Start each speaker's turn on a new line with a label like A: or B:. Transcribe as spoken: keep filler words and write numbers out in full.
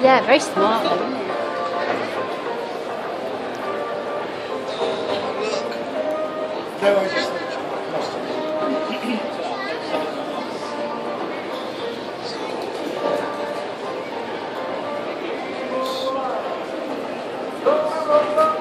A: Yeah, very smart, though, isn't it?
B: No, I just think it's